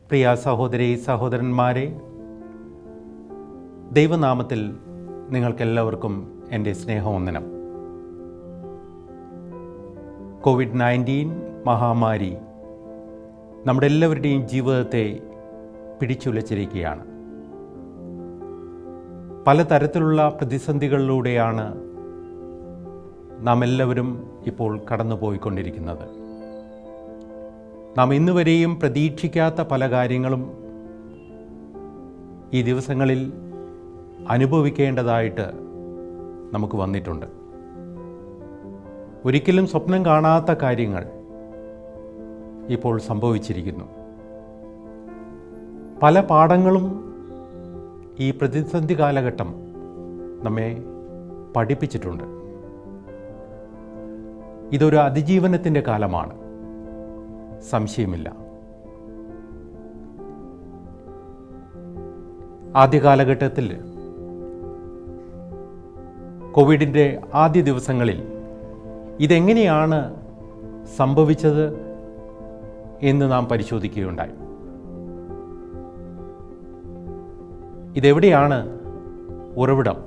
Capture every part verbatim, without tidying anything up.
പ്രിയ സഹോദരി സഹോദരന്മാരെ, ദൈവനാമത്തിൽ നിങ്ങൾക്കെല്ലാവർക്കും എൻ്റെ സ്നേഹവന്ദനം. കോവിഡ് നയൻറ്റീൻ മഹാമാരി നമ്മുടെ എല്ലാവരുടെയും ജീവിതത്തെ പിടിച്ചുലച്ചിരിക്കുകയാണ്. പലതരത്തിലുള്ള പ്രതിസന്ധികളിലൂടെയാണ് നാം എല്ലാവരും ഇപ്പോൾ കടന്നുപോയിക്കൊണ്ടിരിക്കുന്നത്. നാം ഇന്നുവരെയും പ്രതീക്ഷിക്കാത്ത പല കാര്യങ്ങളും ഈ ദിവസങ്ങളിൽ അനുഭവിക്കേണ്ടതായിട്ട് നമുക്ക് വന്നിട്ടുണ്ട്. ഒരിക്കലും സ്വപ്നം കാണാത്ത കാര്യങ്ങൾ ഇപ്പോൾ സംഭവിച്ചിരിക്കുന്നു. പല പാഠങ്ങളും ഈ പ്രതിസന്ധി കാലഘട്ടം നമ്മെ പഠിപ്പിച്ചിട്ടുണ്ട്. ഇതൊരു അതിജീവനത്തിൻ്റെ കാലമാണ്, സംശയമില്ല. ആദ്യ കാലഘട്ടത്തിൽ കോവിഡിൻ്റെ ആദ്യ ദിവസങ്ങളിൽ ഇതെങ്ങനെയാണ് സംഭവിച്ചത് എന്ന് നാം പരിശോധിക്കുകയുണ്ടായി. ഇതെവിടെയാണ് ഉറവിടം?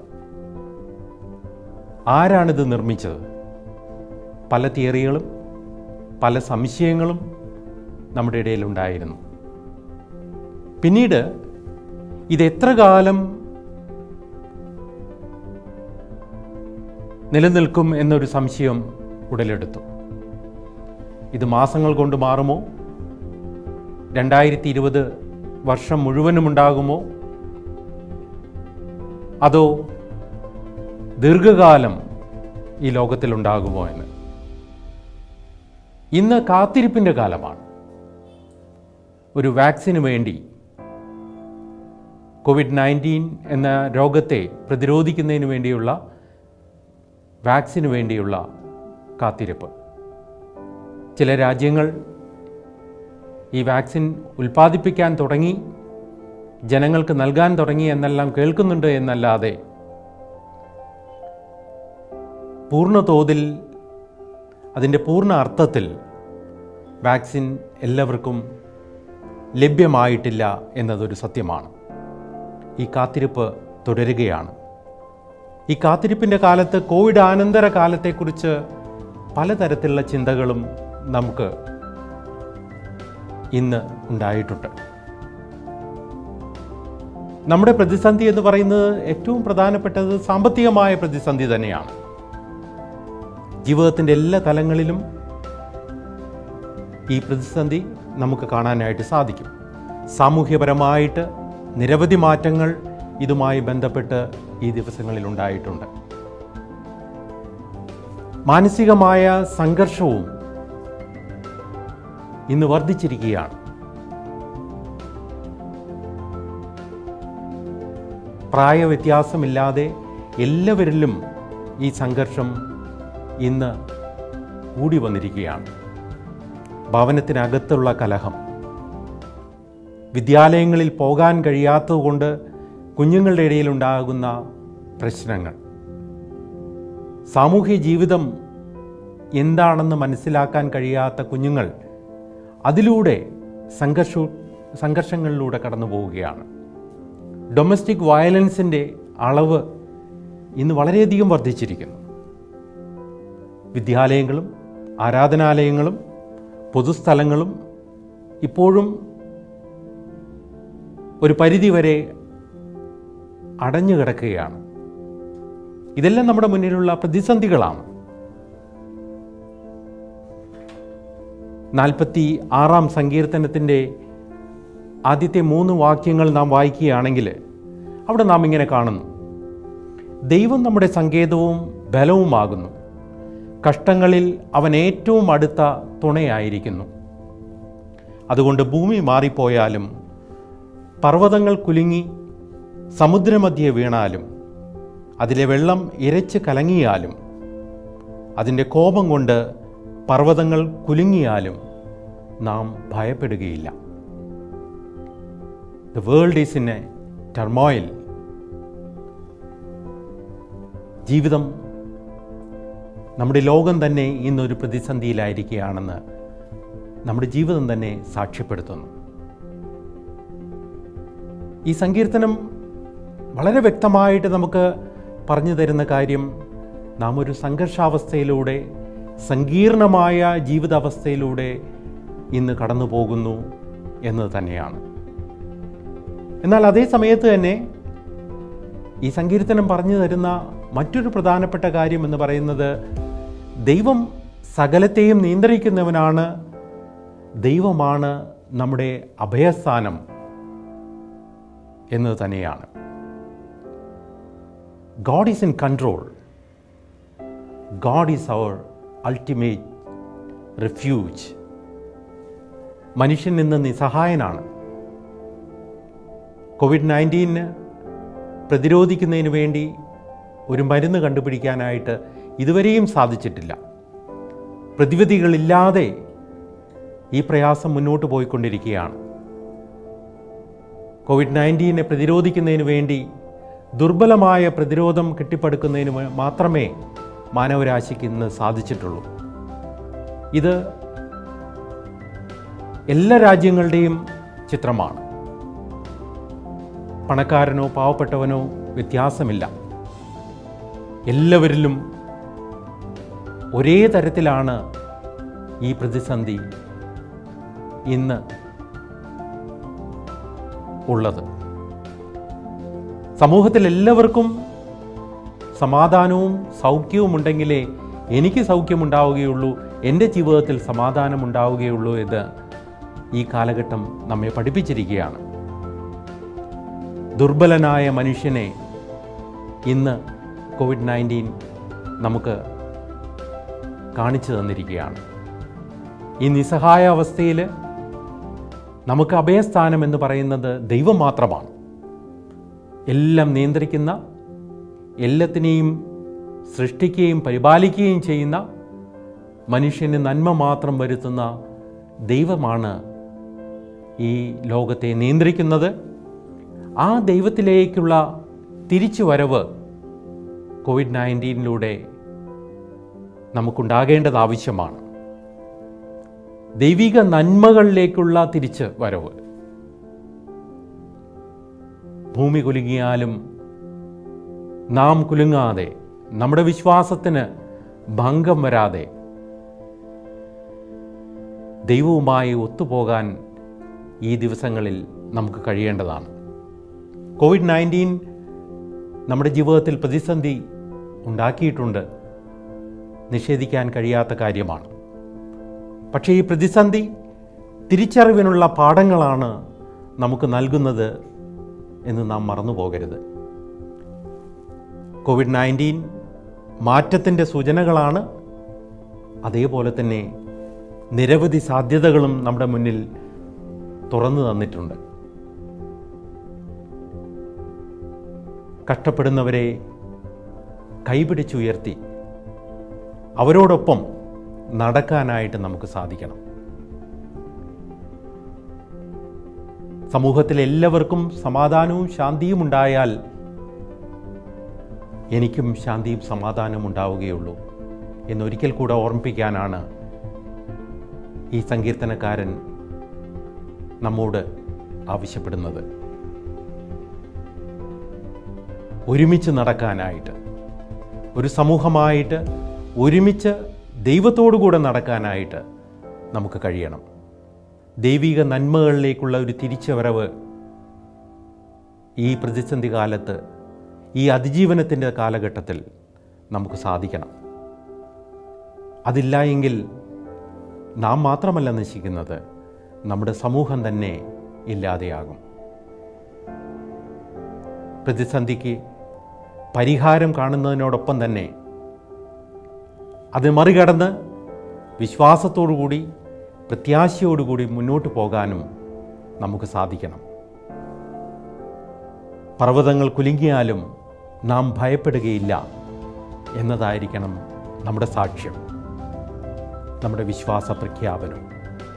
ആരാണിത് നിർമ്മിച്ചത്? പല തിയറികളും പല സംശയങ്ങളും നമ്മുടെ ഇടയിലുണ്ടായിരുന്നു. പിന്നീട് ഇതെത്ര കാലം നിലനിൽക്കും എന്നൊരു സംശയം ഉടലെടുത്തു. ഇത് മാസങ്ങൾ കൊണ്ട് മാറുമോ? രണ്ടായിരത്തി ഇരുപത് വർഷം മുഴുവനും ഉണ്ടാകുമോ? അതോ ദീർഘകാലം ഈ ലോകത്തിലുണ്ടാകുമോ എന്ന്? ഇന്ന് കാത്തിരിപ്പിൻ്റെ കാലമാണ്. ഒരു വാക്സിന് വേണ്ടി, കോവിഡ് നയൻറ്റീൻ എന്ന രോഗത്തെ പ്രതിരോധിക്കുന്നതിന് വേണ്ടിയുള്ള വാക്സിന് വേണ്ടിയുള്ള കാത്തിരിപ്പ്. ചില രാജ്യങ്ങൾ ഈ വാക്സിൻ ഉൽപ്പാദിപ്പിക്കാൻ തുടങ്ങി, ജനങ്ങൾക്ക് നൽകാൻ തുടങ്ങി എന്നെല്ലാം കേൾക്കുന്നുണ്ട് എന്നല്ലാതെ പൂർണ്ണ തോതിൽ, അതിൻ്റെ പൂർണ്ണ അർത്ഥത്തിൽ വാക്സിൻ എല്ലാവർക്കും ലഭ്യമായിട്ടില്ല എന്നതൊരു സത്യമാണ്. ഈ കാത്തിരിപ്പ് തുടരുകയാണ്. ഈ കാത്തിരിപ്പിൻ്റെ കാലത്ത് കോവിഡ് അനന്തര കാലത്തെക്കുറിച്ച് പലതരത്തിലുള്ള ചിന്തകളും നമുക്ക് ഇന്ന് ഉണ്ടായിട്ടുണ്ട്. നമ്മുടെ പ്രതിസന്ധി എന്ന് പറയുന്നത് ഏറ്റവും പ്രധാനപ്പെട്ടത് സാമ്പത്തികമായ പ്രതിസന്ധി തന്നെയാണ്. ജീവിതത്തിൻ്റെ എല്ലാ തലങ്ങളിലും ഈ പ്രതിസന്ധി നമുക്ക് കാണാനായിട്ട് സാധിക്കും. സാമൂഹ്യപരമായിട്ട് നിരവധി മാറ്റങ്ങൾ ഇതുമായി ബന്ധപ്പെട്ട് ഈ ദിവസങ്ങളിൽ ഉണ്ടായിട്ടുണ്ട്. മാനസികമായ സംഘർഷവും ഇന്ന് വർദ്ധിച്ചിരിക്കുകയാണ്. പ്രായവ്യത്യാസമില്ലാതെ എല്ലാവരിലും ഈ സംഘർഷം ഇന്ന് കൂടി വന്നിരിക്കുകയാണ്. ഭവനത്തിനകത്തുള്ള കലഹം, വിദ്യാലയങ്ങളിൽ പോകാൻ കഴിയാത്തതുകൊണ്ട് കുഞ്ഞുങ്ങളുടെ ഇടയിലുണ്ടാകുന്ന പ്രശ്നങ്ങൾ, സാമൂഹ്യ ജീവിതം എന്താണെന്ന് മനസ്സിലാക്കാൻ കഴിയാത്ത കുഞ്ഞുങ്ങൾ അതിലൂടെ സംഘർഷ സംഘർഷങ്ങളിലൂടെ കടന്നു പോവുകയാണ്. ഡൊമസ്റ്റിക് വയലൻസിൻ്റെ അളവ് ഇന്ന് വളരെയധികം വർദ്ധിച്ചിരിക്കുന്നു. വിദ്യാലയങ്ങളും ആരാധനാലയങ്ങളും പൊതുസ്ഥലങ്ങളും ഇപ്പോഴും ഒരു പരിധിവരെ അടഞ്ഞു കിടക്കുകയാണ്. ഇതെല്ലാം നമ്മുടെ മുന്നിലുള്ള പ്രതിസന്ധികളാണ്. നാൽപ്പത്തി ആറാം സങ്കീർത്തനത്തിൻ്റെ ആദ്യത്തെ മൂന്ന് വാക്യങ്ങൾ നാം വായിക്കുകയാണെങ്കിൽ അവിടെ നാം ഇങ്ങനെ കാണുന്നു: ദൈവം നമ്മുടെ സങ്കേതവും ബലവുമാകുന്നു, കഷ്ടങ്ങളിൽ അവൻ ഏറ്റവും അടുത്ത തുണയായിരിക്കുന്നു. അതുകൊണ്ട് ഭൂമി മാറിപ്പോയാലും, പർവ്വതങ്ങൾ കുലുങ്ങി സമുദ്രമധ്യേ വീണാലും, അതിലെ വെള്ളം ഇരച്ച് കലങ്ങിയാലും, അതിൻ്റെ കോപം കൊണ്ട് പർവ്വതങ്ങൾ കുലുങ്ങിയാലും നാം ഭയപ്പെടുകയില്ല. The world is in a turmoil. ജീവിതം, നമ്മുടെ ലോകം തന്നെ ഇന്നൊരു പ്രതിസന്ധിയിലായിരിക്കുകയാണെന്ന് നമ്മുടെ ജീവിതം തന്നെ സാക്ഷ്യപ്പെടുത്തുന്നു. ഈ സങ്കീർത്തനം വളരെ വ്യക്തമായിട്ട് നമുക്ക് പറഞ്ഞു തരുന്ന കാര്യം, നാം ഒരു സംഘർഷാവസ്ഥയിലൂടെ, സങ്കീർണമായ ജീവിതാവസ്ഥയിലൂടെ ഇന്ന് കടന്നു പോകുന്നു എന്നത് തന്നെയാണ്. എന്നാൽ അതേ സമയത്ത് തന്നെ ഈ സങ്കീർത്തനം പറഞ്ഞു തരുന്ന മറ്റൊരു പ്രധാനപ്പെട്ട കാര്യം എന്ന് പറയുന്നത്, ദൈവം സകലത്തെയും നിയന്ത്രിക്കുന്നവനാണ്, ദൈവമാണ് നമ്മുടെ അഭയസ്ഥാനം എന്നത് തന്നെയാണ്. God is in control. God is our ultimate refuge. മനുഷ്യൻ ഇന്ന് നിസ്സഹായനാണ്. കോവിഡ് നയൻറ്റീന് പ്രതിരോധിക്കുന്നതിന് വേണ്ടി ഒരു മരുന്ന് കണ്ടുപിടിക്കാനായിട്ട് ഇതുവരെയും സാധിച്ചിട്ടില്ല. പ്രതിവിധികളില്ലാതെ ഈ പ്രയാസം മുന്നോട്ട് പോയിക്കൊണ്ടിരിക്കുകയാണ്. കോവിഡ് നയൻറ്റീനെ പ്രതിരോധിക്കുന്നതിന് വേണ്ടി ദുർബലമായ പ്രതിരോധം കെട്ടിപ്പടുക്കുന്നതിന് മാത്രമേ മാനവരാശിക്ക് ഇന്ന് സാധിച്ചിട്ടുള്ളൂ. ഇത് എല്ലാ രാജ്യങ്ങളുടെയും ചിത്രമാണ്. പണക്കാരനോ പാവപ്പെട്ടവനോ വ്യത്യാസമില്ല. എല്ലാവരിലും ഒരേ തരത്തിലാണ് ഈ പ്രതിസന്ധി ഇന്ന് ഉള്ളത്. സമൂഹത്തിൽ എല്ലാവർക്കും സമാധാനവും സൗഖ്യവും ഉണ്ടെങ്കിലേ എനിക്ക് സൗഖ്യമുണ്ടാവുകയുള്ളൂ, എൻ്റെ ജീവിതത്തിൽ സമാധാനമുണ്ടാവുകയുള്ളൂ എന്ന് ഈ കാലഘട്ടം നമ്മെ പഠിപ്പിച്ചിരിക്കുകയാണ്. ദുർബലനായ മനുഷ്യനെ ഇന്ന് കോവിഡ് നയൻറ്റീൻ നമുക്ക് കാണിച്ചു തന്നിരിക്കുകയാണ്. ഈ നിസ്സഹായ അവസ്ഥയിൽ നമുക്ക് അഭയസ്ഥാനം എന്ന് പറയുന്നത് ദൈവം മാത്രമാണ്. എല്ലാം നിയന്ത്രിക്കുന്ന, എല്ലാത്തിനെയും സൃഷ്ടിക്കുകയും പരിപാലിക്കുകയും ചെയ്യുന്ന, മനുഷ്യന് നന്മ മാത്രം വരുത്തുന്ന ദൈവമാണ് ഈ ലോകത്തെ നിയന്ത്രിക്കുന്നത്. ആ ദൈവത്തിലേക്കുള്ള തിരിച്ചുവരവ് കോവിഡ് നയൻറ്റീനിലൂടെ നമുക്കുണ്ടാകേണ്ടത് ആവശ്യമാണ്. ദൈവിക നന്മകളിലേക്കുള്ള തിരിച്ച് വരവ്. ഭൂമി കുലുങ്ങിയാലും നാം കുലുങ്ങാതെ, നമ്മുടെ വിശ്വാസത്തിന് ഭംഗം വരാതെ ദൈവവുമായി ഒത്തുപോകാൻ ഈ ദിവസങ്ങളിൽ നമുക്ക് കഴിയേണ്ടതാണ്. കോവിഡ് നയൻറ്റീൻ നമ്മുടെ ജീവിതത്തിൽ പ്രതിസന്ധി ഉണ്ടാക്കിയിട്ടുണ്ട്, നിഷേധിക്കാൻ കഴിയാത്ത കാര്യമാണ്. പക്ഷേ ഈ പ്രതിസന്ധി തിരിച്ചറിവിനുള്ള പാഠങ്ങളാണ് നമുക്ക് നൽകുന്നത് എന്ന് നാം മറന്നു പോകരുത്. കോവിഡ് നയൻറ്റീൻ മാറ്റത്തിൻ്റെ സൂചനകളാണ്. അതേപോലെ തന്നെ നിരവധി സാധ്യതകളും നമ്മുടെ മുന്നിൽ തുറന്നു തന്നിട്ടുണ്ട്. കഷ്ടപ്പെടുന്നവരെ കൈപിടിച്ചുയർത്തി അവരോടൊപ്പം നടക്കാനായിട്ട് നമുക്ക് സാധിക്കണം. സമൂഹത്തിൽ എല്ലാവർക്കും സമാധാനവും ശാന്തിയും ഉണ്ടായാൽ എനിക്കും ശാന്തിയും സമാധാനവും ഉണ്ടാവുകയുള്ളൂ എന്നൊരിക്കൽ കൂടെ ഓർമ്മിപ്പിക്കാനാണ് ഈ സങ്കീർത്തനക്കാരൻ നമ്മോട് ആവശ്യപ്പെടുന്നത്. ഒരുമിച്ച് നടക്കാനായിട്ട്, ഒരു സമൂഹമായിട്ട് ഒരുമിച്ച് ദൈവത്തോടുകൂടെ നടക്കാനായിട്ട് നമുക്ക് കഴിയണം. ദൈവിക നന്മകളിലേക്കുള്ള ഒരു തിരിച്ചുവരവ് ഈ പ്രതിസന്ധി കാലത്ത്, ഈ അതിജീവനത്തിൻ്റെ കാലഘട്ടത്തിൽ നമുക്ക് സാധിക്കണം. അതില്ല എങ്കിൽ നാം മാത്രമല്ല നശിക്കുന്നത്, നമ്മുടെ സമൂഹം തന്നെ ഇല്ലാതെയാകും. പ്രതിസന്ധിക്ക് പരിഹാരം കാണുന്നതിനോടൊപ്പം തന്നെ അത് മറികടന്ന് വിശ്വാസത്തോടുകൂടി, പ്രത്യാശയോടുകൂടി മുന്നോട്ട് പോകാനും നമുക്ക് സാധിക്കണം. പർവ്വതങ്ങൾ കുലുങ്ങിയാലും നാം ഭയപ്പെടുകയില്ല എന്നതായിരിക്കണം നമ്മുടെ സാക്ഷ്യം, നമ്മുടെ വിശ്വാസ പ്രഖ്യാപനം.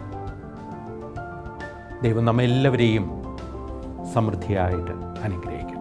ദൈവം നമ്മെല്ലാവരെയും സമൃദ്ധിയായിട്ട് അനുഗ്രഹിക്കും.